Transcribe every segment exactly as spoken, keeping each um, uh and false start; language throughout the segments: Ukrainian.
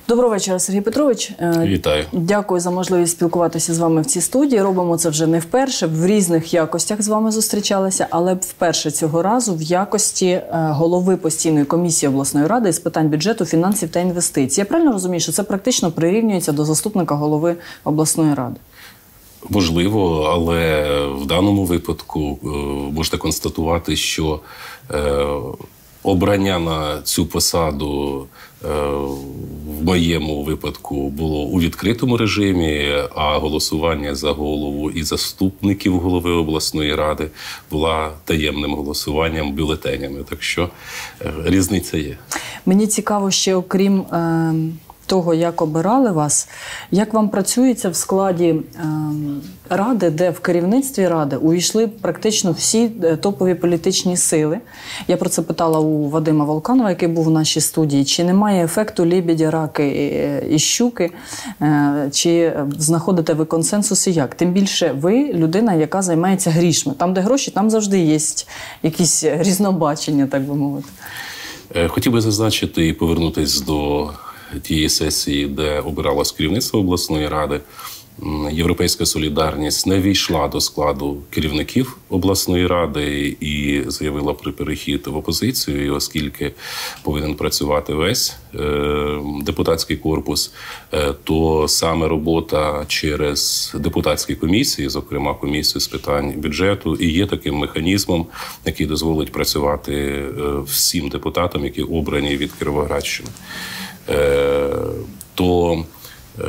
Доброго вечора, Сергій Петрович. Вітаю. Дякую за можливість спілкуватися з вами в цій студії. Робимо це вже не вперше, в різних якостях з вами зустрічалися, але вперше цього разу в якості голови постійної комісії обласної ради з питань бюджету, фінансів та інвестицій. Я правильно розумію, що це практично прирівнюється до заступника голови обласної ради? Можливо, але в даному випадку можете констатувати, що обрання на цю посаду в моєму випадку було у відкритому режимі, а голосування за голову і заступників голови обласної ради була таємним голосуванням, бюлетенями. Так що різниця є. Мені цікаво ще, окрім е, того, як обирали вас, як вам працюється в складі е, ради, де в керівництві ради увійшли практично всі топові політичні сили. Я про це питала у Вадима Волканова, який був у нашій студії. Чи немає ефекту лебедя, раки і, і щуки? Е, чи знаходите ви консенсус і як? Тим більше ви людина, яка займається грішми. Там, де гроші, там завжди є якісь різнобачення, так би мовити. Хотів би зазначити і повернутися до тієї сесії, де обиралось керівництво обласної ради. Європейська солідарність не війшла до складу керівників обласної ради і заявила про перехід в опозицію, і оскільки повинен працювати весь е, депутатський корпус, е, то саме робота через депутатські комісії, зокрема комісію з питань бюджету, і є таким механізмом, який дозволить працювати е, всім депутатам, які обрані від Кіровоградщини. Е, то е,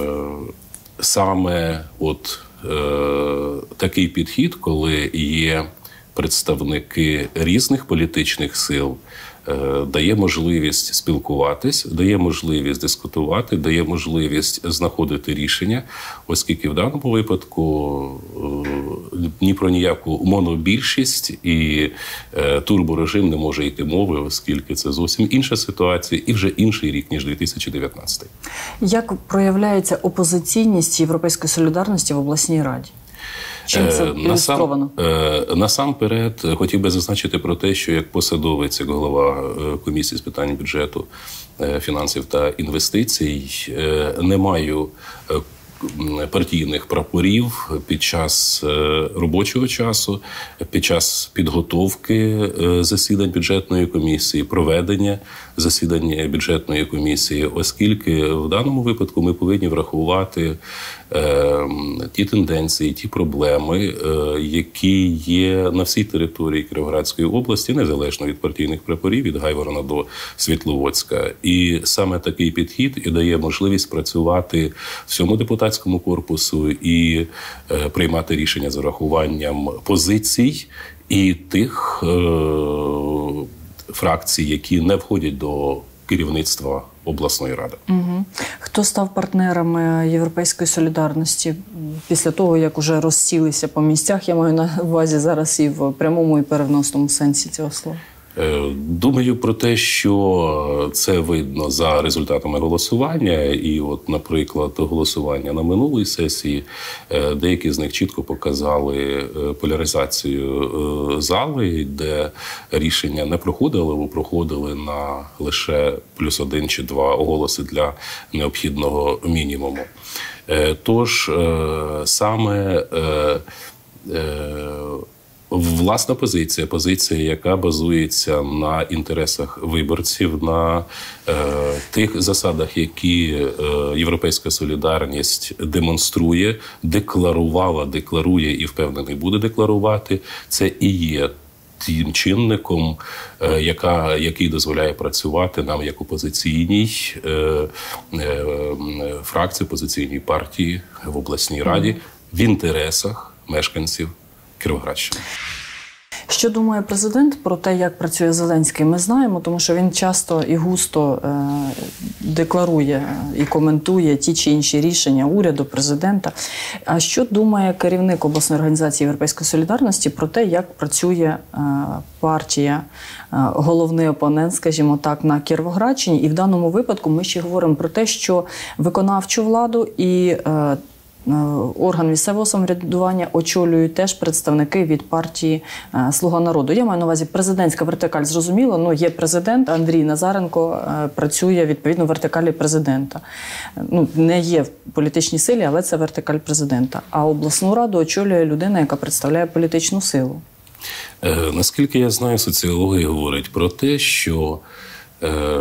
саме от е, такий підхід, коли є представники різних політичних сил, е, дає можливість спілкуватись, дає можливість дискутувати, дає можливість знаходити рішення, оскільки в даному випадку е, ні про ніяку монобільшість і е, турборежим не може йти мови, оскільки це зовсім інша ситуація і вже інший рік, ніж дві тисячі дев'ятнадцятий. Як проявляється опозиційність Європейської солідарності в обласній раді? Чим це ілюстровано? Насам, насамперед, хотів би зазначити про те, що як посадовець, як голова комісії з питань бюджету, фінансів та інвестицій, не маю партійних прапорів під час робочого часу, під час підготовки засідань бюджетної комісії, проведення засідання бюджетної комісії, оскільки в даному випадку ми повинні врахувати е, ті тенденції, ті проблеми, е, які є на всій території Кіровоградської області, незалежно від партійних прапорів, від Гайворона до Світловодська. І саме такий підхід і дає можливість працювати всьому депутатському корпусу і е, приймати рішення з урахуванням позицій і тих е, фракцій, які не входять до керівництва обласної ради. Угу. Хто став партнерами Європейської солідарності після того, як уже розсілися по місцях? Я маю на увазі зараз і в прямому, і переносному сенсі цього слова. Думаю про те, що це видно за результатами голосування. І от, наприклад, голосування на минулій сесії, деякі з них чітко показали поляризацію зали, де рішення не проходили, або проходили на лише плюс один чи два голоси для необхідного мінімуму. Тож саме власна позиція, позиція, яка базується на інтересах виборців, на е, тих засадах, які е, Європейська солідарність демонструє, декларувала, декларує і, впевнений, буде декларувати, це і є тим чинником, е, яка, який дозволяє працювати нам як опозиційній е, е, фракції, опозиційній партії в обласній раді в інтересах мешканців Кіровоградщини. Що думає президент про те, як працює Зеленський, ми знаємо, тому що він часто і густо е, декларує і коментує ті чи інші рішення уряду, президента. А що думає керівник обласної організації Європейської солідарності про те, як працює е, партія, е, головний опонент, скажімо так, на Кіровоградщині? І в даному випадку ми ще говоримо про те, що виконавчу владу і е, орган місцевого самоврядування очолюють теж представники від партії «Слуга народу». Я маю на увазі президентська вертикаль, зрозуміло, ну, є президент, Андрій Назаренко працює відповідно в вертикалі президента. Ну, не є в політичній силі, але це вертикаль президента. А обласну раду очолює людина, яка представляє політичну силу. Е, наскільки я знаю, соціологія говорить про те, що е,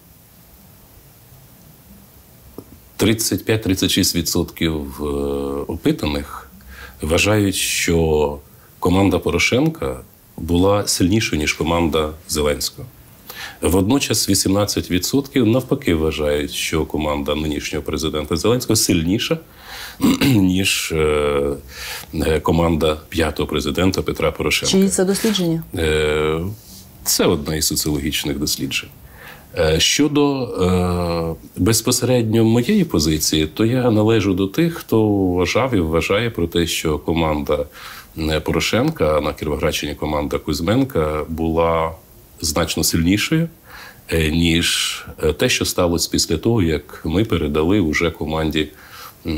тридцять п'ять - тридцять шість відсотків опитаних вважають, що команда Порошенка була сильнішою, ніж команда Зеленського. Водночас вісімнадцять відсотків навпаки вважають, що команда нинішнього президента Зеленського сильніша, ніж е, команда п'ятого президента Петра Порошенка. Чиї це дослідження? Е, це одне із соціологічних досліджень. Щодо е, безпосередньо моєї позиції, то я належу до тих, хто вважав і вважає про те, що команда Порошенка, на Кіровоградщині команда Кузьменка, була значно сильнішою, е, ніж те, що сталося після того, як ми передали уже команді, е,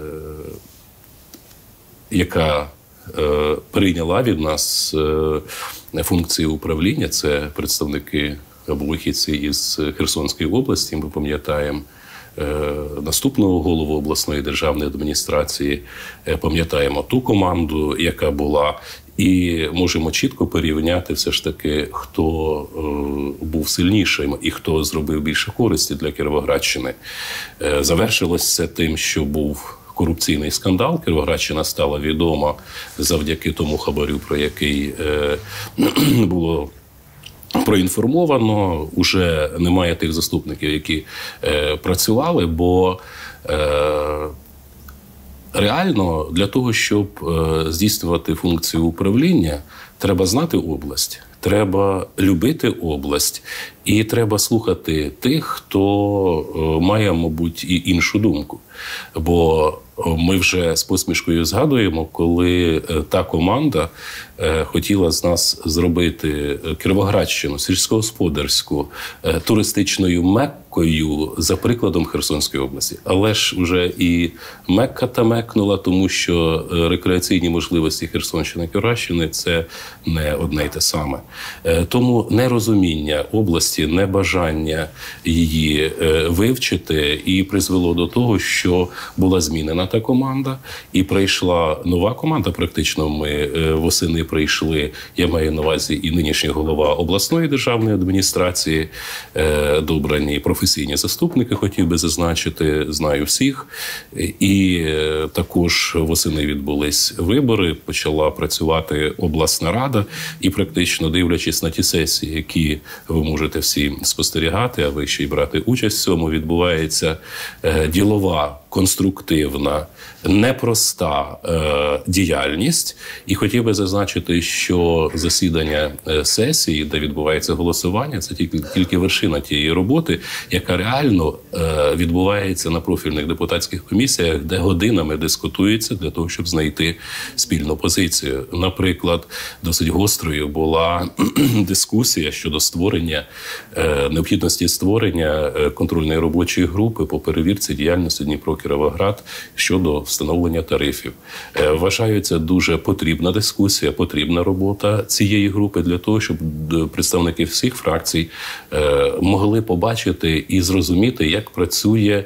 яка е, прийняла від нас е, функції управління, це представники або вихідці із Херсонської області. Ми пам'ятаємо е, наступного голову обласної державної адміністрації, е, пам'ятаємо ту команду, яка була, і можемо чітко порівняти все ж таки, хто е, був сильнішим і хто зробив більше користі для Кіровоградщини. Е, завершилось це тим, що був корупційний скандал. Кіровоградщина стала відома завдяки тому хабарю, про який е, було проінформовано. Уже немає тих заступників, які е, працювали, бо е, реально для того, щоб е, здійснювати функцію управління, треба знати область, треба любити область і треба слухати тих, хто е, має, мабуть, і іншу думку. Бо ми вже з посмішкою згадуємо, коли та команда хотіла з нас зробити Кіровоградщину, сільськогосподарську, туристичною Меккою за прикладом Херсонської області. Але ж вже і Мекка та мекнула, тому що рекреаційні можливості Херсонщини і Кіровоградщини – це не одне й те саме. Тому нерозуміння області, небажання її вивчити і призвело до того, що була змінена та команда, і прийшла нова команда. Практично ми восени прийшли, я маю на увазі і нинішній голова обласної державної адміністрації, добрані професійні заступники, хотів би зазначити, знаю всіх. І також восени відбулись вибори, почала працювати обласна рада, і практично дивлячись на ті сесії, які ви можете всі спостерігати, а ви ще й брати участь в цьому, відбувається ділова, конструктивна, непроста е, діяльність. І хотів би зазначити, що засідання е, сесії, де відбувається голосування, це тільки, тільки вершина тієї роботи, яка реально е, відбувається на профільних депутатських комісіях, де годинами дискутується для того, щоб знайти спільну позицію. Наприклад, досить гострою була дискусія щодо створення, е, необхідності створення контрольної робочої групи по перевірці діяльності Дніпро-Кіровоград щодо встановлення тарифів. Вважаю, це дуже потрібна дискусія, потрібна робота цієї групи для того, щоб представники всіх фракцій могли побачити і зрозуміти, як працює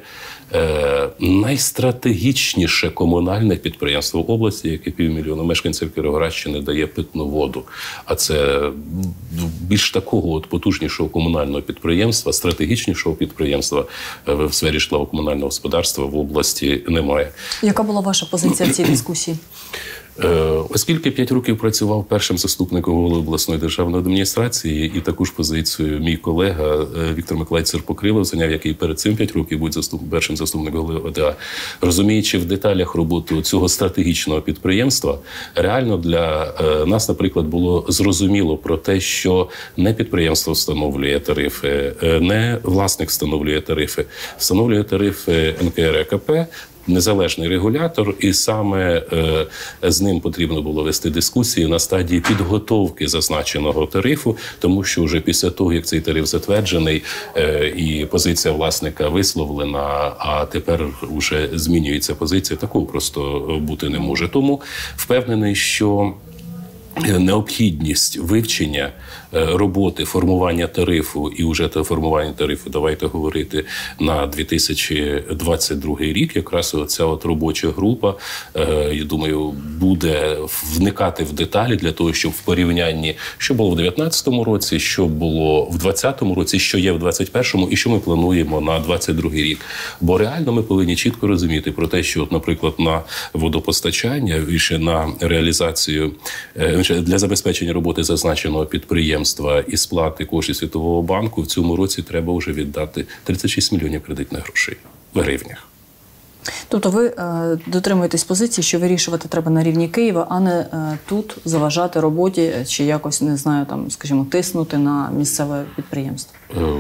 найстратегічніше комунальне підприємство в області, яке півмільйона мешканців Кіровоградщини дає питну воду. А це більш такого от потужнішого комунального підприємства, стратегічнішого підприємства в сфері житлово-комунального господарства в області немає. Яка була ваша позиція в цій дискусії? Оскільки п'ять років працював першим заступником голови обласної державної адміністрації, і таку ж позицію мій колега Віктор Миколаївич Серпокрилов зайняв, який перед цим п'ять років буде заступ... першим заступником голови О Д А, розуміючи в деталях роботу цього стратегічного підприємства, реально для нас, наприклад, було зрозуміло про те, що не підприємство встановлює тарифи, не власник встановлює тарифи, встановлює тарифи Н К Р Е К П, незалежний регулятор, і саме е, з ним потрібно було вести дискусії на стадії підготовки зазначеного тарифу, тому що вже після того, як цей тариф затверджений е, і позиція власника висловлена, а тепер вже змінюється позиція, такого просто бути не може. Тому впевнений, що необхідність вивчення роботи, формування тарифу і вже те формування тарифу, давайте говорити, на дві тисячі двадцять другий рік, якраз оця от робоча група, я думаю, буде вникати в деталі для того, щоб в порівнянні, що було в дев'ятнадцятому році, що було в двадцятому році, що є в двадцять першому і що ми плануємо на двадцять другий рік. Бо реально ми повинні чітко розуміти про те, що, от, наприклад, на водопостачання, більше на реалізацію, для забезпечення роботи зазначеного підприємства і сплати коштів Світового банку в цьому році треба вже віддати тридцять шість мільйонів кредитних грошей в гривнях. Тобто ви е, дотримуєтесь позиції, що вирішувати треба на рівні Києва, а не е, тут заважати роботі чи якось, не знаю, там, скажімо, тиснути на місцеве підприємство?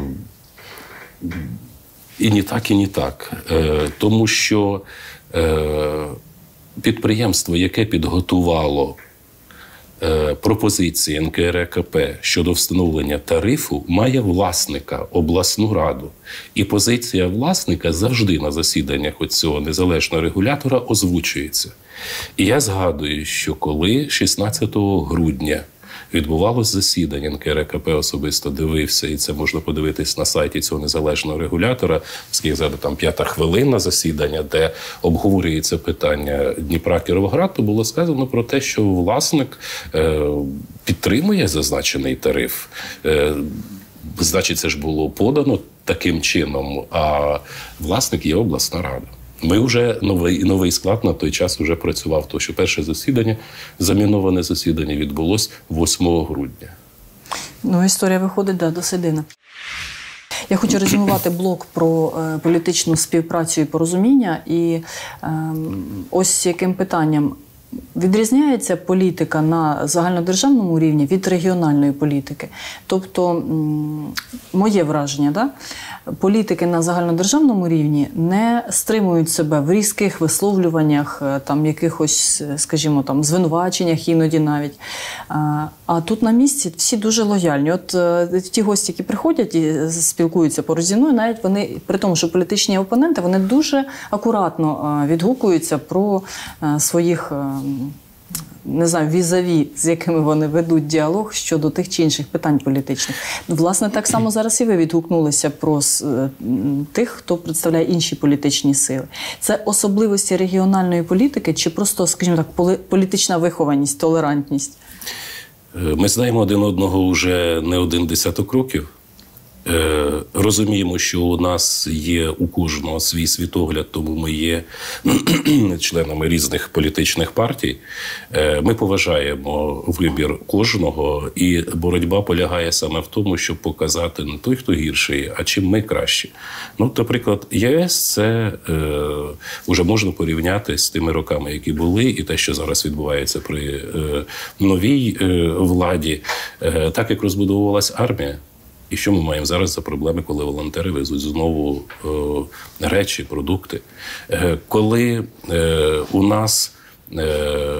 Е, і ні так, і ні так. Е, тому що е, підприємство, яке підготувало пропозиції ен ке ер е ка пе щодо встановлення тарифу, має власника, обласну раду. І позиція власника завжди на засіданнях цього незалежного регулятора озвучується. І я згадую, що коли шістнадцятого грудня відбувалось засідання, ен ке ер е ка пе особисто дивився, і це можна подивитись на сайті цього незалежного регулятора, оскільки зараз там п'ята хвилина засідання, де обговорюється питання Дніпра-Кіровоград, то було сказано про те, що власник е, підтримує зазначений тариф. Е, значить, це ж було подано таким чином, а власник є обласна рада. Ми вже, новий, новий склад на той час вже працював, тому що перше засідання, заміноване засідання, відбулось восьмого грудня. Ну, історія виходить, да, досить дивна. Я хочу резюмувати блок про е, політичну співпрацю і порозуміння. І е, ось яким питанням відрізняється політика на загальнодержавному рівні від регіональної політики. Тобто, м, моє враження, да? Політики на загальнодержавному рівні не стримують себе в різких висловлюваннях, там, якихось, скажімо, там, звинуваченнях іноді навіть. А, а тут на місці всі дуже лояльні. От ті гості, які приходять і спілкуються поруч зі мною, навіть вони, при тому, що політичні опоненти, вони дуже акуратно відгукуються про своїх, не знаю, візаві, з якими вони ведуть діалог щодо тих чи інших питань політичних. Власне, так само зараз і ви відгукнулися про тих, хто представляє інші політичні сили. Це особливості регіональної політики чи просто, скажімо так, політична вихованість, толерантність? Ми знаємо один одного вже не один десяток років. Розуміємо, що у нас є у кожного свій світогляд, тому ми є членами різних політичних партій. Ми поважаємо вибір кожного, і боротьба полягає саме в тому, щоб показати не той, хто гірший, а чим ми кращі. Ну, наприклад, ЄС – це е, вже можна порівняти з тими роками, які були, і те, що зараз відбувається при е, новій е, владі, е, так як розбудовувалась армія. І що ми маємо зараз за проблеми, коли волонтери везуть знову е, речі, продукти? Е, коли е, у нас е,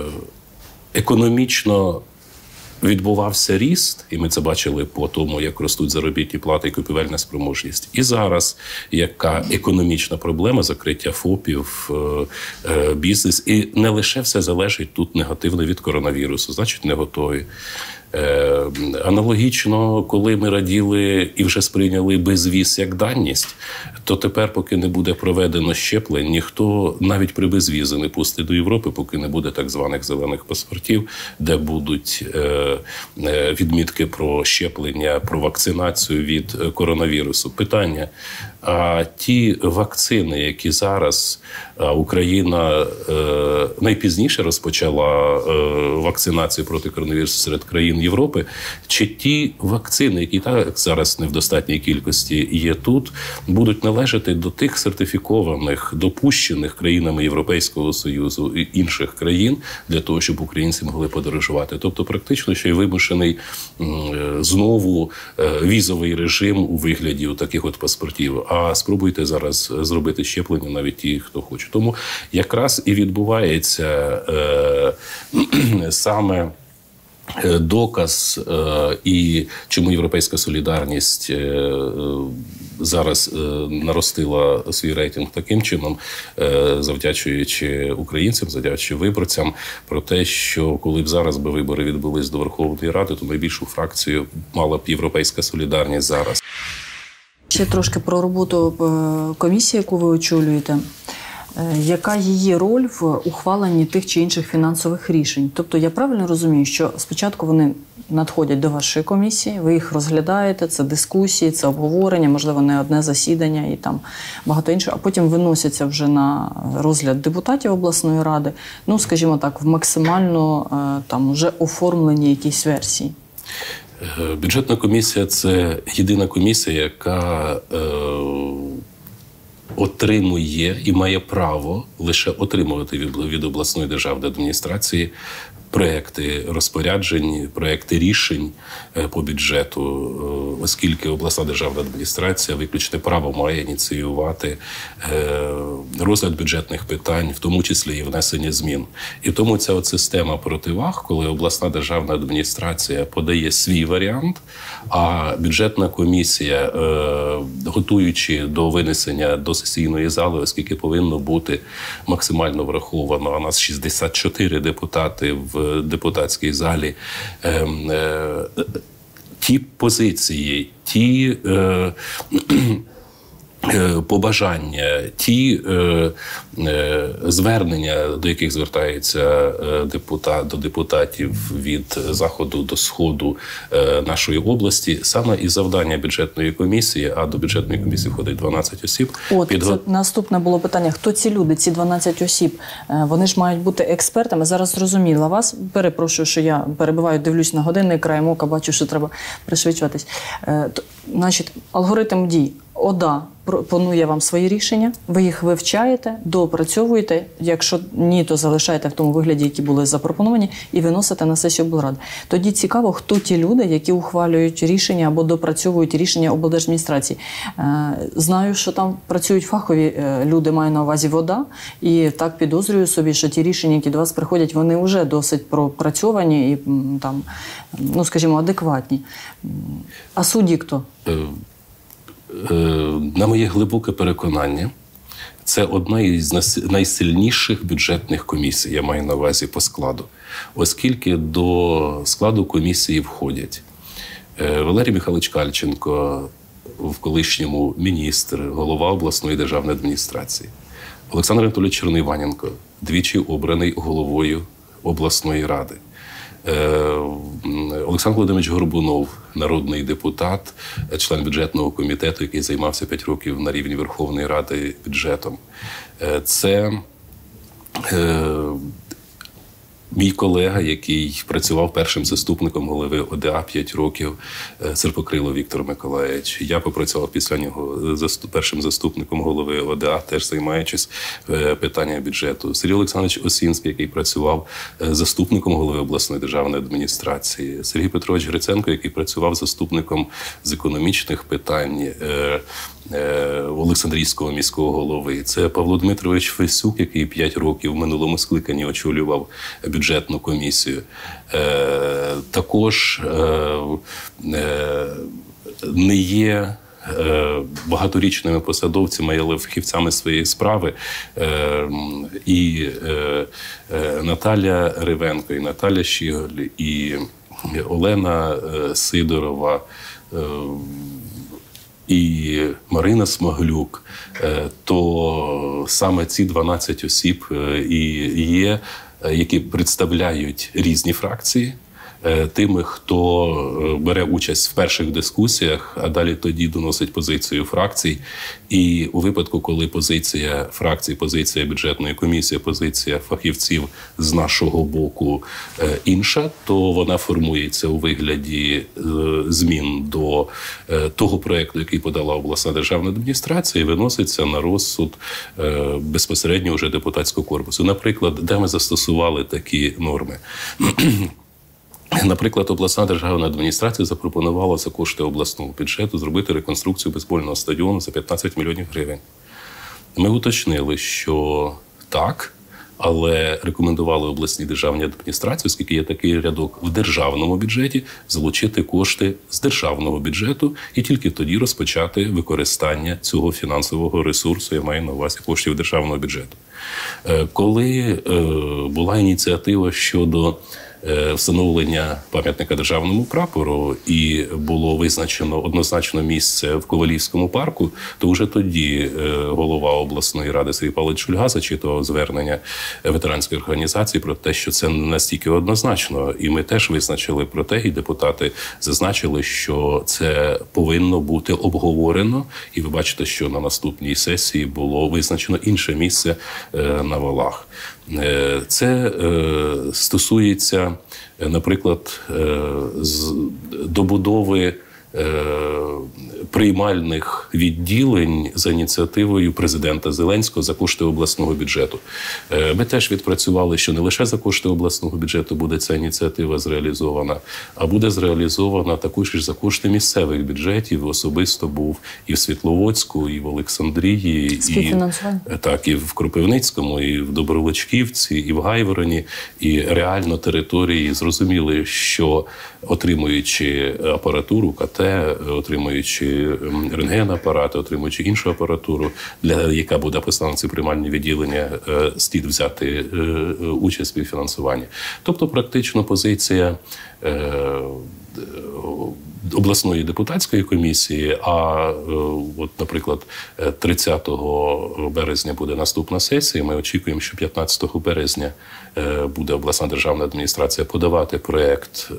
економічно відбувався ріст, і ми це бачили по тому, як ростуть заробітні плати і купівельна спроможність. І зараз яка економічна проблема закриття ФОПів, е, е, бізнес. І не лише все залежить тут негативно від коронавірусу, значить не готові. Е, аналогічно, коли ми раділи і вже сприйняли безвіз як даність, то тепер, поки не буде проведено щеплень, ніхто навіть при безвізі не пустить до Європи, поки не буде так званих зелених паспортів, де будуть е, е, відмітки про щеплення, про вакцинацію від коронавірусу. Питання, а ті вакцини, які зараз а, Україна е, найпізніше розпочала е, вакцинацію проти коронавірусу серед країн Європи, чи ті вакцини, які так зараз не в достатній кількості є тут, будуть належати до тих сертифікованих, допущених країнами Європейського Союзу і інших країн для того, щоб українці могли подорожувати. Тобто практично ще й вимушений м, знову е, візовий режим у вигляді таких от паспортів. а спробуйте зараз зробити щеплення навіть ті, хто хоче. Тому якраз і відбувається е, саме доказ е, і чому «Європейська солідарність» е, зараз е, наростила свій рейтинг таким чином, е, завдячуючи українцям, завдячуючи виборцям, про те, що коли б зараз би вибори відбулись до Верховної Ради, то найбільшу фракцію мала б «Європейська солідарність» зараз. Ще трошки про роботу комісії, яку ви очолюєте. Яка її роль в ухваленні тих чи інших фінансових рішень? Тобто я правильно розумію, що спочатку вони надходять до вашої комісії, ви їх розглядаєте, це дискусії, це обговорення, можливо, не одне засідання і там багато іншого, а потім виносяться вже на розгляд депутатів обласної ради, ну, скажімо так, в максимально там вже оформлені якісь версії? Бюджетна комісія – це єдина комісія, яка е, отримує і має право лише отримувати від, від обласної державної адміністрації проекти розпоряджень, проекти рішень по бюджету, оскільки обласна державна адміністрація виключне право має ініціювати розгляд бюджетних питань, в тому числі і внесення змін. І тому ця от система противаг, коли обласна державна адміністрація подає свій варіант, а бюджетна комісія, готуючи до винесення до сесійної зали, оскільки повинно бути максимально враховано, а нас шістдесят чотири депутати в депутатській залі, е, е, ті позиції, ті е, е, побажання, ті е, е, звернення, до яких звертається депутат, до депутатів від заходу до сходу е, нашої області, саме і завдання бюджетної комісії, а до бюджетної комісії входить дванадцять осіб. От, підго... це наступне було питання. Хто ці люди, ці дванадцять осіб? Вони ж мають бути експертами. Зараз зрозуміла вас. Перепрошую, що я перебиваю, дивлюсь на годинник, краєм ока, бачу, що треба пришвидшуватись. Е, то, значить, алгоритм дій. ОДА пропонує вам свої рішення, ви їх вивчаєте, доопрацьовуєте, якщо ні, то залишаєте в тому вигляді, які були запропоновані, і виносите на сесію облради. Тоді цікаво, хто ті люди, які ухвалюють рішення або допрацьовують рішення облдержадміністрації. Знаю, що там працюють фахові люди, маю на увазі ОДА, і так підозрюю собі, що ті рішення, які до вас приходять, вони вже досить пропрацьовані і, там, ну, скажімо, адекватні. А судді хто? На моє глибоке переконання, це одна із найсильніших бюджетних комісій, я маю на увазі по складу. Оскільки до складу комісії входять Валерій Михайлович Кальченко, в колишньому міністр, голова обласної державної адміністрації, Олександр Анатолійович Черноіваненко, двічі обраний головою обласної ради, Олександр Володимирович Горбунов, народний депутат, член бюджетного комітету, який займався п'ять років на рівні Верховної Ради бюджетом. Це е, мій колега, який працював першим заступником голови ОДА п'ять років, Серпокрилов Віктор Миколаївич. Я попрацював після нього заступ, першим заступником голови ОДА, теж займаючись питанням бюджету. Сергій Олександрович Осінський, який працював заступником голови обласної державної адміністрації. Сергій Петрович Гриценко, який працював заступником з економічних питань Олександрійського міського голови. Це Павло Дмитрович Фесюк, який п'ять років в минулому скликанні очолював бюджетну комісію. Е, також е, е, не є е, багаторічними посадовцями, але фахівцями своєї справи. Е, і е, е, Наталя Ривенко, і Наталя Щіголь, і Олена е, Сидорова, е, і Марина Смаглюк, то саме ці дванадцять осіб і є, які представляють різні фракції, тими, хто бере участь в перших дискусіях, а далі тоді доносить позицію фракцій. І у випадку, коли позиція фракцій, позиція бюджетної комісії, позиція фахівців з нашого боку інша, то вона формується у вигляді змін до того проєкту, який подала обласна державна адміністрація, і виноситься на розсуд безпосередньо вже депутатського корпусу. Наприклад, де ми застосували такі норми? Наприклад, обласна державна адміністрація запропонувала за кошти обласного бюджету зробити реконструкцію бейсбольного стадіону за п'ятнадцять мільйонів гривень. Ми уточнили, що так, але рекомендували обласній державній адміністрації, оскільки є такий рядок в державному бюджеті, залучити кошти з державного бюджету і тільки тоді розпочати використання цього фінансового ресурсу, я маю на увазі коштів державного бюджету. Коли була ініціатива щодо встановлення пам'ятника державному прапору і було визначено однозначно місце в Ковалівському парку, то вже тоді голова обласної ради Сергій Павлович Шульга зачитував звернення ветеранської організації про те, що це не настільки однозначно. І ми теж визначили про те, і депутати зазначили, що це повинно бути обговорено. І ви бачите, що на наступній сесії було визначено інше місце на валах. Це стосується, наприклад, з добудови приймальних відділень за ініціативою президента Зеленського за кошти обласного бюджету. Ми теж відпрацювали, що не лише за кошти обласного бюджету буде ця ініціатива зреалізована, а буде зреалізована також і за кошти місцевих бюджетів. Особисто був і в Світловодську, і в Олександрії, і, так, і в Кропивницькому, і в Доброволочківці, і в Гайвороні. І реально території зрозуміли, що отримуючи апаратуру КТ, отримуючи рентген-апарати, отримуючи іншу апаратуру, для яка буде поставлена ці приймальні відділення, слід взяти участь в співфінансуванні. Тобто практично позиція обласної депутатської комісії, а от, наприклад, тридцятого березня буде наступна сесія. Ми очікуємо, що п'ятнадцятого березня буде обласна державна адміністрація подавати проєкт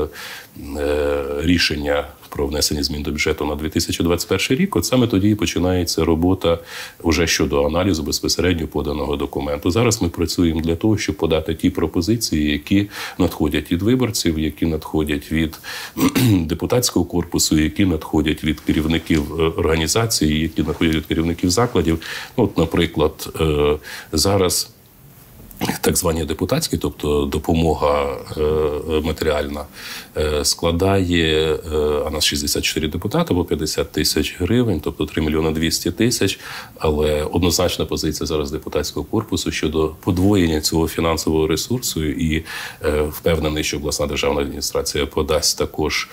рішення про внесення змін до бюджету на дві тисячі двадцять перший рік. От саме тоді і починається робота вже щодо аналізу безпосередньо поданого документу. Зараз ми працюємо для того, щоб подати ті пропозиції, які надходять від виборців, які надходять від депутатського корпусу, які надходять від керівників організацій, які надходять від керівників закладів. От, наприклад, зараз так звані депутатські, тобто допомога матеріальна, складає, а нас шістдесят чотири депутати, або п'ятдесят тисяч гривень, тобто три мільйони двісті тисяч, але однозначна позиція зараз депутатського корпусу щодо подвоєння цього фінансового ресурсу, і впевнений, що обласна державна адміністрація подасть також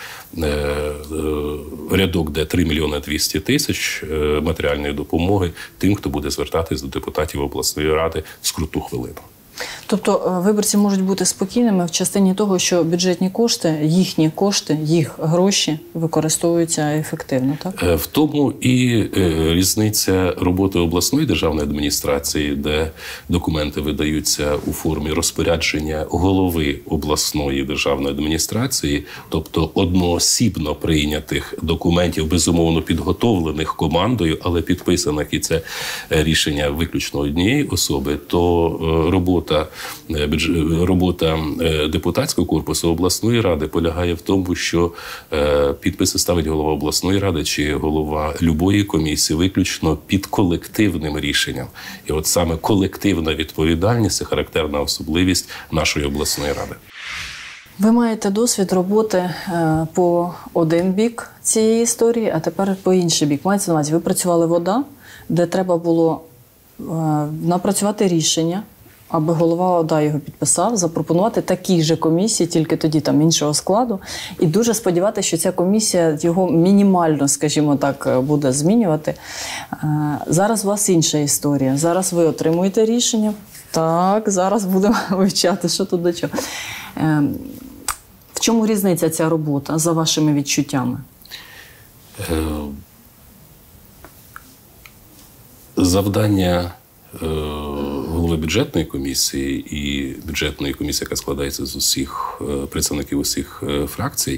рядок, де три мільйони двісті тисяч матеріальної допомоги тим, хто буде звертатись до депутатів обласної ради в скрутну хвилину. Тобто виборці можуть бути спокійними в частині того, що бюджетні кошти, їхні кошти, їх гроші використовуються ефективно, так? В тому і різниця роботи обласної державної адміністрації, де документи видаються у формі розпорядження голови обласної державної адміністрації, тобто одноосібно прийнятих документів, безумовно підготовлених командою, але підписаних, і це рішення виключно однієї особи, то робота Робота депутатського корпусу обласної ради полягає в тому, що підписи ставить голова обласної ради чи голова любої комісії виключно під колективним рішенням. І от саме колективна відповідальність – це характерна особливість нашої обласної ради. Ви маєте досвід роботи по один бік цієї історії, а тепер по інший бік. Мається на увазі, ви працювали в ОДА, де треба було напрацювати рішення, аби голова ОДА його підписав, запропонувати такій же комісії, тільки тоді там іншого складу, і дуже сподіватися, що ця комісія його мінімально, скажімо так, буде змінювати. Зараз у вас інша історія. Зараз ви отримуєте рішення. Так, зараз будемо вивчати, що тут до чого. В чому різниця ця робота, за вашими відчуттями? Завдання голови бюджетної комісії і бюджетної комісії, яка складається з усіх представників усіх фракцій,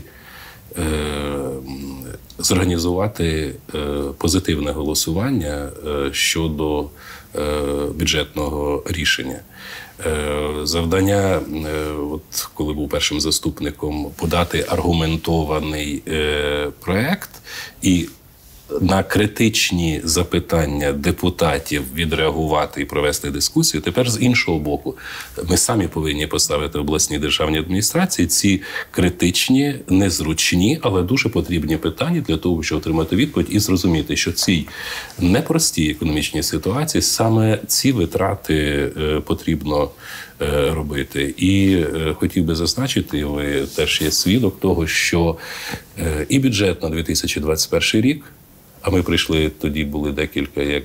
зорганізувати позитивне голосування щодо бюджетного рішення. Завдання, от коли був першим заступником, подати аргументований проект і на критичні запитання депутатів відреагувати і провести дискусію. Тепер з іншого боку, ми самі повинні поставити обласні державні адміністрації ці критичні, незручні, але дуже потрібні питання для того, щоб отримати відповідь і зрозуміти, що цій непростій економічній ситуації саме ці витрати потрібно робити. І хотів би зазначити, ви теж є свідок того, що і бюджет на дві тисячі двадцять перший рік, а ми прийшли, тоді були декілька як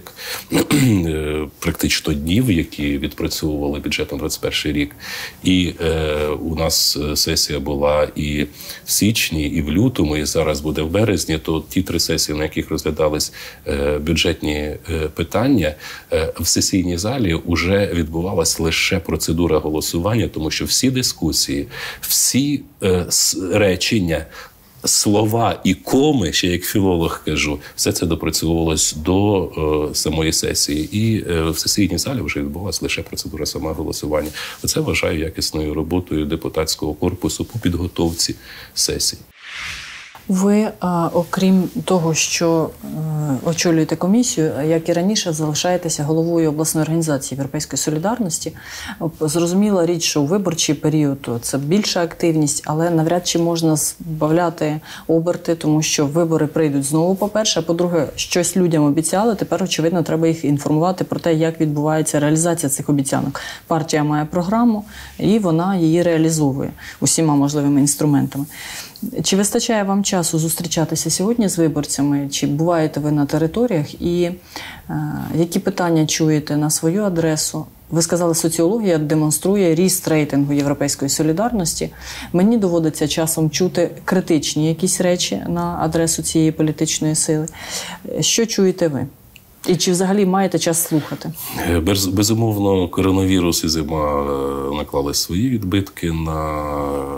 практично днів, які відпрацьовували бюджет на двадцять перший рік. І е, у нас сесія була і в січні, і в лютому, і зараз буде в березні. То ті три сесії, на яких розглядались е, бюджетні е, питання, е, в сесійній залі вже відбувалась лише процедура голосування, тому що всі дискусії, всі е, речення, слова і коми, ще як філолог кажу, все це допрацьовувалось до е, самої сесії. І е, в сесійній залі вже відбулася лише процедура самого голосування. Оце вважаю якісною роботою депутатського корпусу по підготовці сесії. Ви, окрім того, що очолюєте комісію, як і раніше, залишаєтеся головою обласної організації Європейської солідарності. Зрозуміла річ, що у виборчий період це більша активність, але навряд чи можна збавляти оберти, тому що вибори прийдуть знову, по-перше, а по-друге, щось людям обіцяли, тепер, очевидно, треба їх інформувати про те, як відбувається реалізація цих обіцянок. Партія має програму, і вона її реалізовує усіма можливими інструментами. Чи вистачає вам часу зустрічатися сьогодні з виборцями? Чи буваєте ви на територіях? І е, які питання чуєте на свою адресу? Ви сказали, соціологія демонструє ріст рейтингу Європейської солідарності. Мені доводиться часом чути критичні якісь речі на адресу цієї політичної сили. Що чуєте ви? І чи взагалі маєте час слухати? Без, безумовно, коронавірус і зима наклали свої відбитки на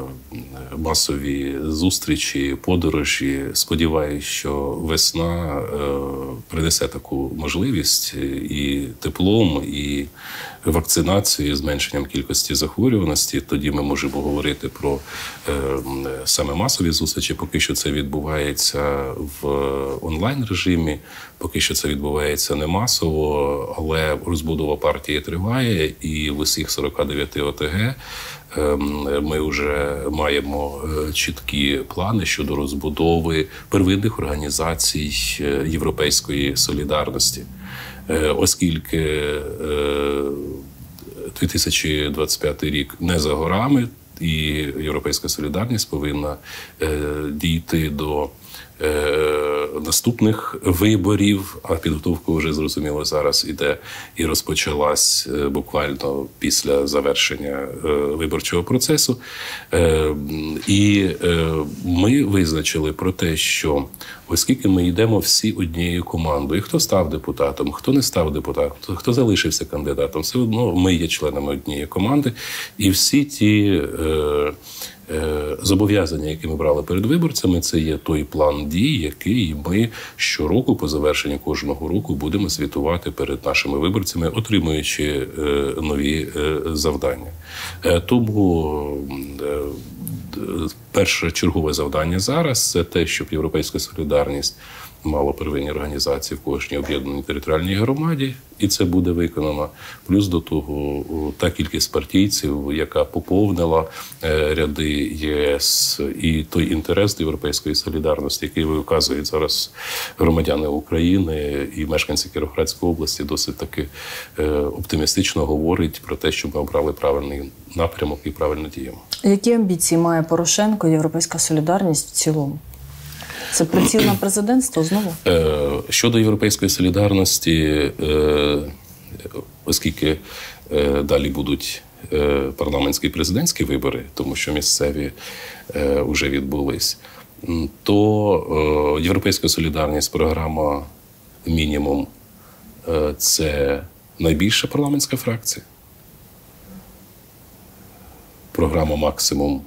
масові зустрічі, подорожі. Сподіваюсь, що весна е, принесе таку можливість і теплом, і вакцинацією, зменшенням кількості захворюваності. Тоді ми можемо говорити про е, саме масові зустрічі. Поки що це відбувається в онлайн-режимі, поки що це відбувається не масово, але розбудова партії триває, і в усіх сорока дев'яти о те ге ми вже маємо чіткі плани щодо розбудови первинних організацій Європейської солідарності. Оскільки дві тисячі двадцять п'ятий рік не за горами, і Європейська солідарність повинна дійти до наступних виборів, а підготовка вже, зрозуміло, зараз іде і розпочалась буквально після завершення виборчого процесу. І ми визначили про те, що оскільки ми йдемо всі однією командою, хто став депутатом, хто не став депутатом, хто залишився кандидатом, все одно ми є членами однієї команди, і всі ті зобов'язання, які ми брали перед виборцями, це є той план дій, який ми щороку, по завершенню кожного року, будемо звітувати перед нашими виборцями, отримуючи нові завдання. Тому перше чергове завдання зараз – це те, щоб Європейська солідарність мала первинні організації в кожній об'єднаній територіальній громаді, і це буде виконано. Плюс до того та кількість партійців, яка поповнила ряди ЄС, і той інтерес до Європейської солідарності, який виказують зараз громадяни України і мешканці Кіровоградської області, досить таки оптимістично говорить про те, що ми обрали правильний напрямок і правильно діємо. Які амбіції має Порошенко, Європейська солідарність в цілому? Це приціл на президентство знову? Щодо Європейської солідарності, оскільки далі будуть парламентські і президентські вибори, тому що місцеві вже відбулись, то Європейська солідарність, програма «Мінімум» – це найбільша парламентська фракція. Програма «Максимум»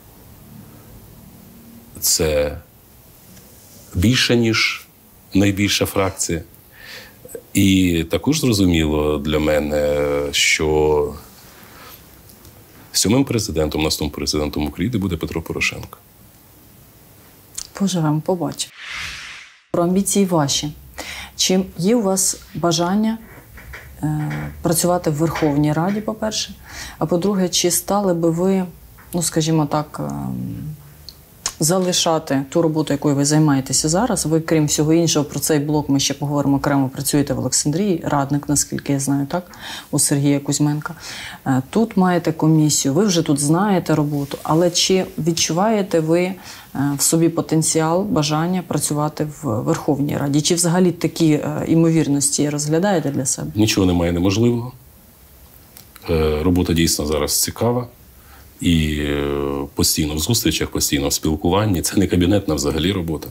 – це більше, ніж найбільша фракція. І також зрозуміло для мене, що сьомим президентом, наступним президентом України буде Петро Порошенко. Поживемо, побачимо. Про амбіції ваші. Чи є у вас бажання е, працювати в Верховній Раді, по-перше? А по-друге, чи стали би ви, ну, скажімо так, е, залишати ту роботу, якою ви займаєтеся зараз? Ви, крім всього іншого, про цей блок ми ще поговоримо окремо, працюєте в Олександрії, радник, наскільки я знаю, так, у Сергія Кузьменка. Тут маєте комісію, ви вже тут знаєте роботу, але чи відчуваєте ви в собі потенціал, бажання працювати в Верховній Раді? Чи взагалі такі імовірності розглядаєте для себе? Нічого немає неможливого. Робота дійсно зараз цікава. І постійно в зустрічах, постійно в спілкуванні. Це не кабінетна взагалі робота.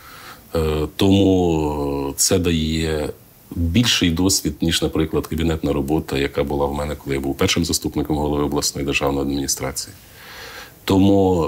Тому це дає більший досвід, ніж, наприклад, кабінетна робота, яка була в мене, коли я був першим заступником голови обласної державної адміністрації. Тому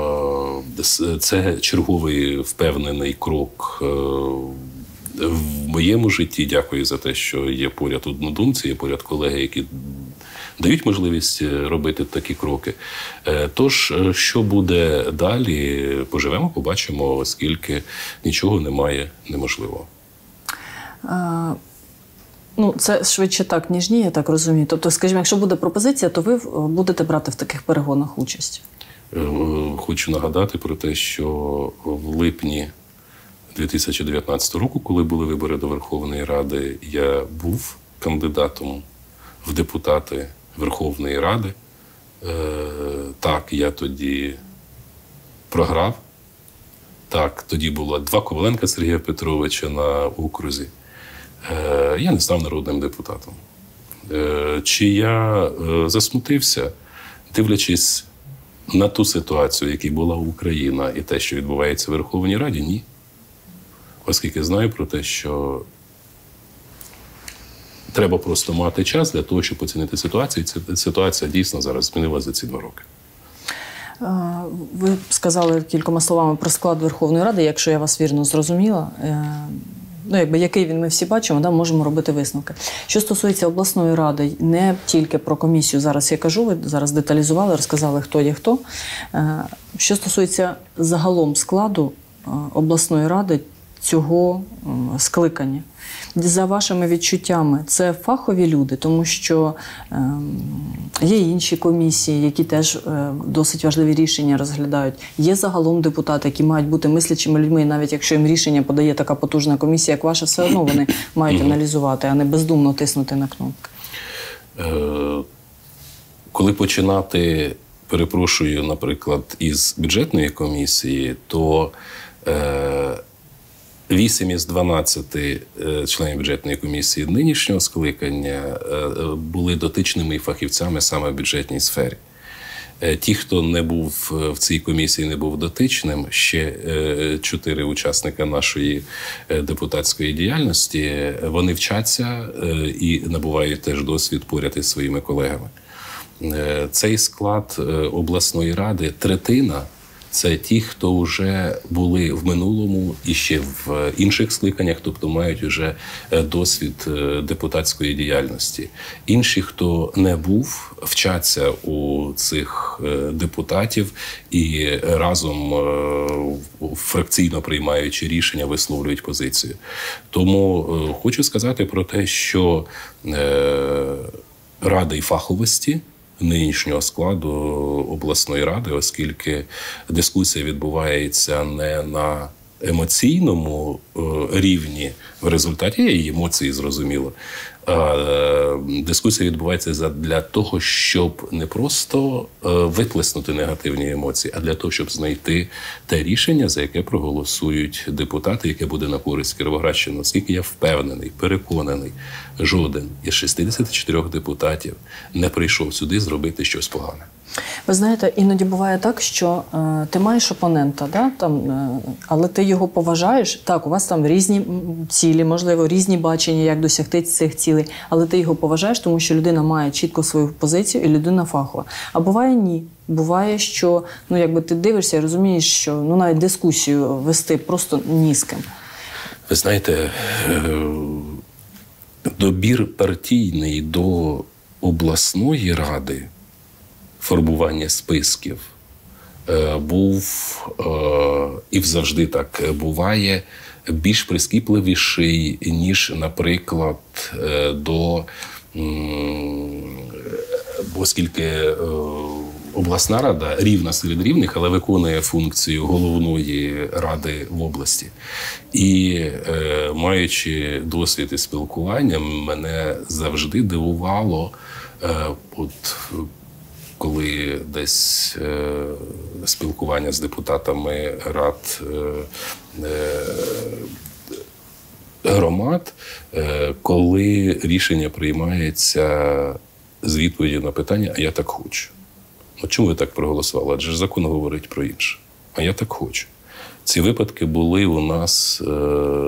це черговий впевнений крок в моєму житті. Дякую за те, що є поряд однодумці, є поряд колеги, які дають можливість робити такі кроки. Тож, що буде далі, поживемо, побачимо, оскільки нічого немає неможливого. А, ну, це швидше так, ніж ні, я так розумію. Тобто, скажімо, якщо буде пропозиція, то ви будете брати в таких перегонах участь? Хочу нагадати про те, що в липні дві тисячі дев'ятнадцятого року, коли були вибори до Верховної Ради, я був кандидатом в депутати Верховної Ради. Е, так, я тоді програв. Так, тоді було два Коваленка Сергія Петровича на окрузі. Е, я не став народним депутатом. Е, чи я е, засмутився, дивлячись на ту ситуацію, яка була Україна, і те, що відбувається в Верховній Раді? Ні. Оскільки знаю про те, що треба просто мати час для того, щоб оцінити ситуацію. І ця ситуація дійсно зараз змінилася за ці два роки. Ви сказали кількома словами про склад Верховної Ради, якщо я вас вірно зрозуміла. Ну, якби, який він ми всі бачимо, да, можемо робити висновки. Що стосується обласної ради, не тільки про комісію зараз я кажу, ви зараз деталізували, розказали, хто є хто. Що стосується загалом складу обласної ради цього скликання, за вашими відчуттями, це фахові люди, тому що е, є інші комісії, які теж е, досить важливі рішення розглядають. Є загалом депутати, які мають бути мислячими людьми, і навіть якщо їм рішення подає така потужна комісія, як ваша, все одно вони мають аналізувати, а не бездумно тиснути на кнопки. Е, коли починати, перепрошую, наприклад, із бюджетної комісії, то е, вісім із дванадцяти членів бюджетної комісії нинішнього скликання були дотичними фахівцями саме в бюджетній сфері. Ті, хто не був в цій комісії, не був дотичним, ще чотири учасника нашої депутатської діяльності, вони вчаться і набувають теж досвід поряд із своїми колегами. Цей склад обласної ради, третина, це ті, хто вже були в минулому і ще в інших скликаннях, тобто мають вже досвід депутатської діяльності. Інші, хто не був, вчаться у цих депутатів і разом фракційно приймаючи рішення, висловлюють позицію. Тому хочу сказати про те, що рада і фаховості нинішнього складу обласної ради, оскільки дискусія відбувається не на емоційному рівні в результаті, є і емоції, зрозуміло, а дискусія відбувається для того, щоб не просто виплеснути негативні емоції, а для того, щоб знайти те рішення, за яке проголосують депутати, яке буде на користь Кіровоградщини. Оскільки я впевнений, переконаний, жоден із шістдесят чотири депутатів не прийшов сюди зробити щось погане. Ви знаєте, іноді буває так, що е, ти маєш опонента, да, там, е, але ти його поважаєш. Так, у вас там різні цілі, можливо, різні бачення, як досягти цих цілей, але ти його поважаєш, тому що людина має чітко свою позицію і людина фахова. А буває ні. Буває, що ну, якби ти дивишся і розумієш, що ну, навіть дискусію вести просто ні з ким. Ви знаєте, добір партійний до обласної ради, формування списків був, і завжди так буває, більш прискіпливіший, ніж, наприклад, до, оскільки обласна рада рівна серед рівних, але виконує функцію головної ради в області. І е, маючи досвід із спілкуванням, мене завжди дивувало, е, от, коли десь е, спілкування з депутатами рад е, е, громад, е, коли рішення приймається з відповіді на питання «а я так хочу». Ну, чому ви так проголосували? Адже ж закон говорить про інше. А я так хочу. Ці випадки були у нас, е,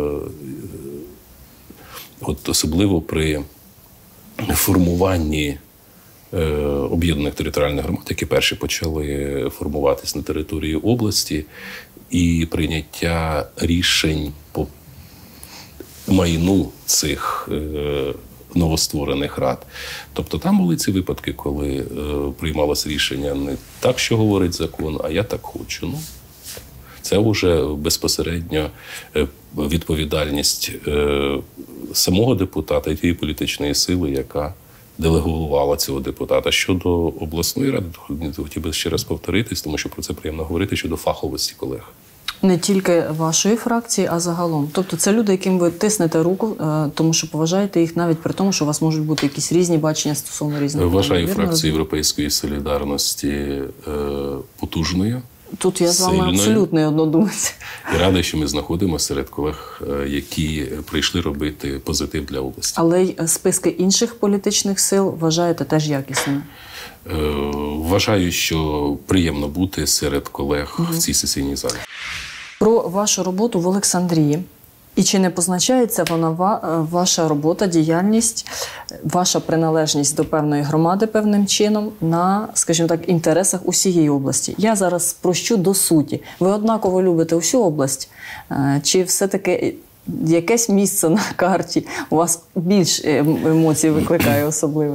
от особливо при формуванні е, об'єднаних територіальних громад, які перші почали формуватись на території області, і прийняття рішень по майну цих е, новостворених рад. Тобто там були ці випадки, коли е, приймалось рішення не так, що говорить закон, а я так хочу. Ну, це вже безпосередньо е, відповідальність е, самого депутата і тієї політичної сили, яка делегувала цього депутата. Щодо обласної ради, хотів би ще раз повторитись, тому що про це приємно говорити, щодо фаховості колег. Не тільки вашої фракції, а загалом. Тобто це люди, яким ви тиснете руку, тому що поважаєте їх навіть при тому, що у вас можуть бути якісь різні бачення стосовно різних. Вважаю фракцію Європейської солідарності е, потужною. Тут я з вами сильною. Абсолютний однодумець. І радий, що ми знаходимося серед колег, які прийшли робити позитив для області. Але й списки інших політичних сил вважаєте теж якісними? Е, вважаю, що приємно бути серед колег угу. в цій сесійній залі. Про вашу роботу в Олександрії. І чи не позначається вона, ваша робота, діяльність, ваша приналежність до певної громади певним чином на, скажімо так, інтересах усієї області? Я зараз спрощу до суті. Ви однаково любите усю область? Чи все-таки якесь місце на карті у вас більш емоцій викликає особливих?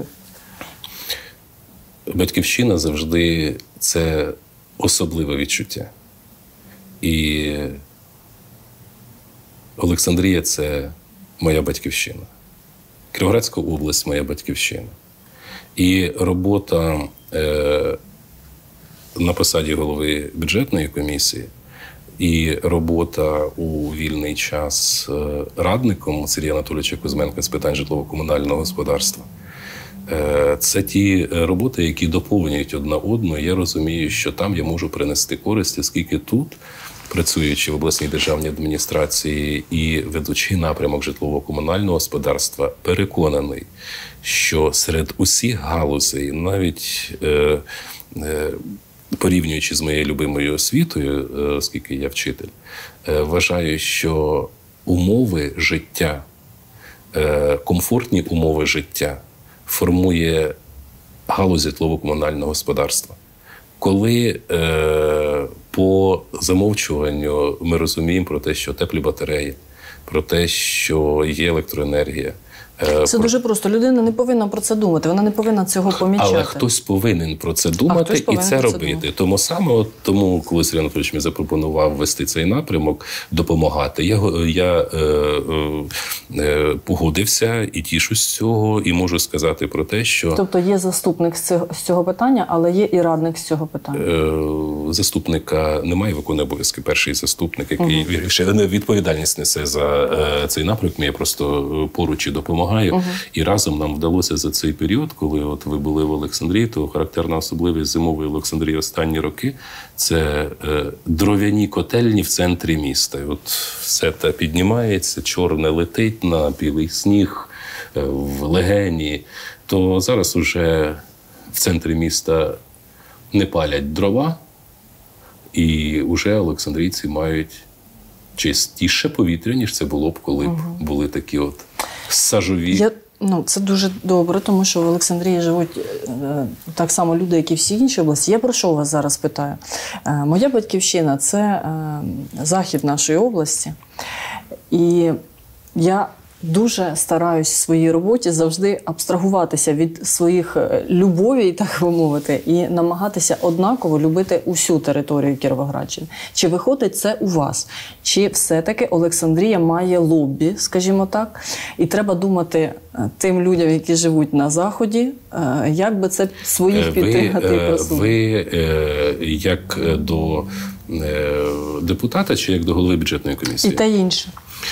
Батьківщина завжди – це особливе відчуття. І Олександрія – це моя батьківщина. Кіровоградська область – моя батьківщина. І робота е, на посаді голови бюджетної комісії і робота у вільний час е, радником Сергія Анатолійовича Кузьменка з питань житлово-комунального господарства е, – це ті роботи, які доповнюють одна одну. Я розумію, що там я можу принести користь, оскільки тут, працюючи в обласній державній адміністрації і ведучи напрямок житлово-комунального господарства, переконаний, що серед усіх галузей, навіть е, е, порівнюючи з моєю любимою освітою, е, оскільки я вчитель, е, вважаю, що умови життя, е, комфортні умови життя формує галузь житлово-комунального господарства. Коли е, по замовчуванню ми розуміємо про те, що теплі батареї, про те, що є електроенергія. Це про... дуже просто. Людина не повинна про це думати, вона не повинна цього помічати. Але хтось повинен про це думати і це робити. Це тому саме, от, тому, коли Сергій Анатолійович мені запропонував вести цей напрямок, допомагати, я, я е, е, погодився і тішусь з цього, і можу сказати про те, що... Тобто є заступник з цього, з цього питання, але є і радник з цього питання? Е, заступника немає, виконує обов'язки. Перший заступник, який угу. ще відповідальність несе за е, цей напрямок, я просто поруч і допомагаю. Uh-huh. І разом нам вдалося за цей період, коли от ви були в Олександрії, то характерна особливість зимової Олександрії останні роки – це е, дров'яні котельні в центрі міста. І от все те піднімається, чорне летить на білий сніг, е, в легені. То зараз уже в центрі міста не палять дрова, і вже олександрійці мають чистіше повітря, ніж це було б, коли б uh-huh. були такі от сажові. Я, ну, це дуже добре, тому що в Олександрії живуть е, так само люди, як і всі інші області. Я про що вас зараз питаю? Е, моя батьківщина – це е, захід нашої області. І я дуже стараюсь в своїй роботі завжди абстрагуватися від своїх любовей, так би мовити, і намагатися однаково любити усю територію Кіровоградщини. Чи виходить це у вас? Чи все-таки Олександрія має лобі, скажімо так, і треба думати тим людям, які живуть на Заході, як би це своїх підтримати і просунути? Ви як до депутата чи як до голови бюджетної комісії? І те інше.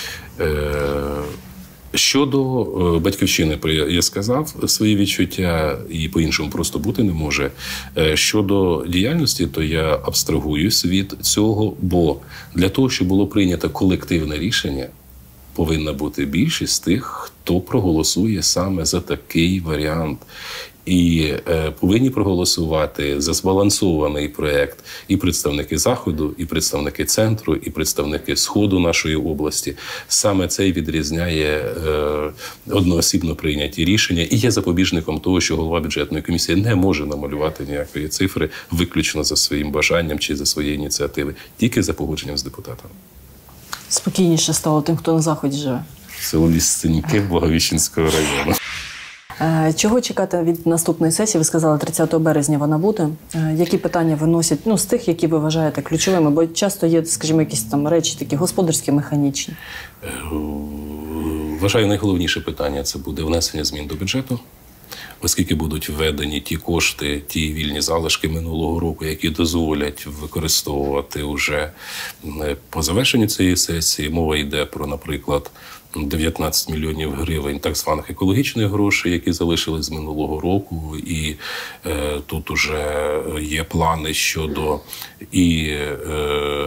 Щодо Батьківщини, я сказав свої відчуття, і по-іншому просто бути не може. Щодо діяльності, то я абстрагуюсь від цього, бо для того, щоб було прийнято колективне рішення, повинна бути більшість тих, хто проголосує саме за такий варіант. І е, повинні проголосувати за збалансований проєкт і представники Заходу, і представники Центру, і представники Сходу нашої області. Саме це відрізняє е, одноосібно прийняті рішення і є запобіжником того, що голова бюджетної комісії не може намалювати ніякої цифри виключно за своїм бажанням чи за своєї ініціативи, тільки за погодженням з депутатом. Спокійніше стало тим, хто на Заході живе. Село Лісценьки Благовіщенського району. Чого чекати від наступної сесії? Ви сказали, тридцятого березня вона буде. Які питання виносять, ну, з тих, які ви вважаєте ключовими? Бо часто є, скажімо, якісь там речі такі господарські, механічні. Вважаю, найголовніше питання – це буде внесення змін до бюджету. Оскільки будуть введені ті кошти, ті вільні залишки минулого року, які дозволять використовувати вже по завершенню цієї сесії. Мова йде про, наприклад, дев'ятнадцять мільйонів гривень так званих екологічних грошей, які залишились з минулого року. І е, тут уже є плани щодо і е,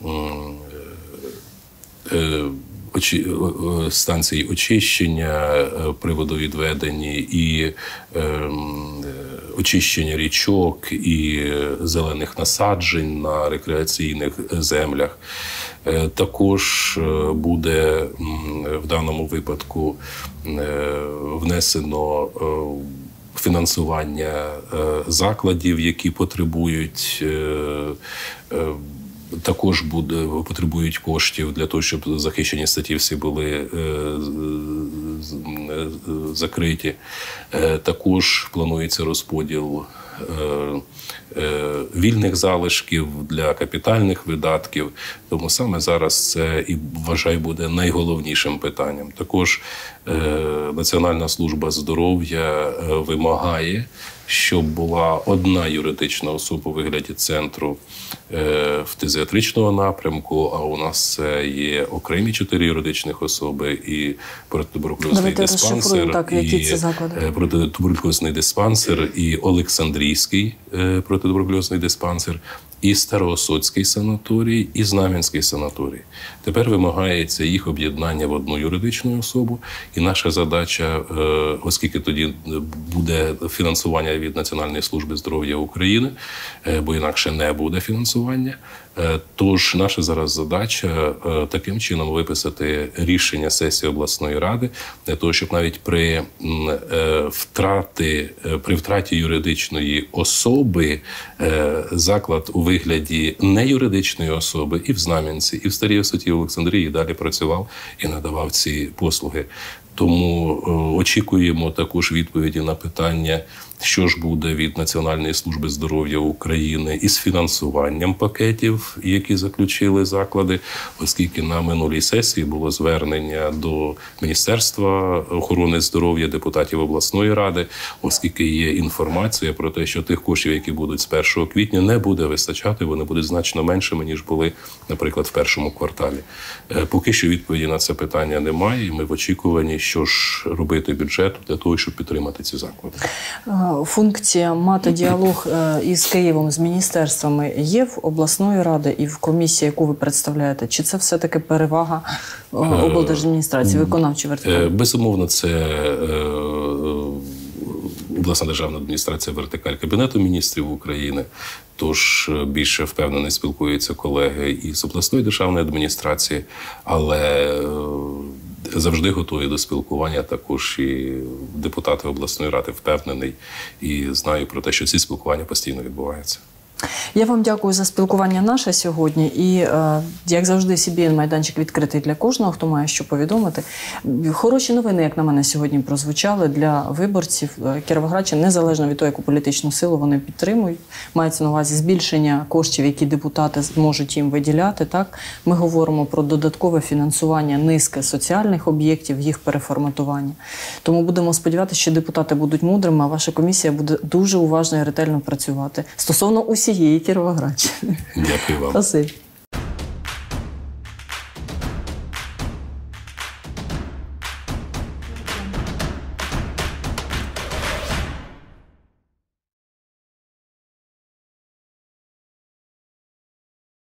е, очі, станції очищення при водовідведенні, і е, очищення річок, і зелених насаджень на рекреаційних землях. Також буде в даному випадку внесено фінансування закладів, які потребують, також буде, потребують коштів для того, щоб захищені статті всі були закриті. Також планується розподіл вільних залишків для капітальних видатків. Тому саме зараз це, і вважаю, буде найголовнішим питанням. Також Національна служба здоров'я вимагає, щоб була одна юридична особа у вигляді центру фтизіатричного напрямку, а у нас це є окремі чотири юридичних особи і протитуберкульозний диспансер, так, які це заклади? протитуберкульозний диспансер, і Олександрійський протитуберкульозний диспансер, і Староосоцький санаторій, і Знам'янський санаторій. Тепер вимагається їх об'єднання в одну юридичну особу, і наша задача, оскільки тоді буде фінансування від Національної служби здоров'я України, бо інакше не буде фінансування, тож наша зараз задача таким чином виписати рішення сесії обласної ради для того, щоб навіть при втрати, при втраті юридичної особи заклад у вигляді неюридичної особи і в Знам'янці, і в Старій Осоті, і в Олександрії далі працював і надавав ці послуги. Тому очікуємо також відповіді на питання, що ж буде від Національної служби здоров'я України із фінансуванням пакетів, які заключили заклади, оскільки на минулій сесії було звернення до Міністерства охорони здоров'я, депутатів обласної ради, оскільки є інформація про те, що тих коштів, які будуть з першого квітня, не буде вистачати, вони будуть значно меншими, ніж були, наприклад, в першому кварталі. Поки що відповіді на це питання немає, і ми в очікуванні, що ж робити бюджету для того, щоб підтримати ці заклади. Функція мати діалог із Києвом, з міністерствами є в обласної ради і в комісії, яку ви представляєте? Чи це все-таки перевага облдержадміністрації, виконавчої вертикалі? Безумовно, це обласна державна адміністрація, вертикаль Кабінету міністрів України. Тож більше впевнено спілкуються колеги із обласної державної адміністрації, але завжди готові до спілкування, також і депутати обласної ради, впевнений, і знаю про те, що ці спілкування постійно відбуваються. Я вам дякую за спілкування наше сьогодні. І, е, як завжди, Сі Бі Ен-майданчик відкритий для кожного, хто має що повідомити. Хороші новини, як на мене, сьогодні прозвучали для виборців Кіровоградщини, незалежно від того, яку політичну силу вони підтримують. Мається на увазі збільшення коштів, які депутати можуть їм виділяти. Так? Ми говоримо про додаткове фінансування низки соціальних об'єктів, їх переформатування. Тому будемо сподіватися, що депутати будуть мудрими, а ваша комісія буде дуже уважно і ретельно працювати стосовно усієї Кіровоградщини. Дякую вам. Спасибі.